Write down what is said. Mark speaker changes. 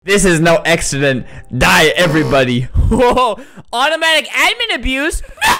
Speaker 1: This is no accident. Die, everybody. Whoa, automatic admin abuse? No!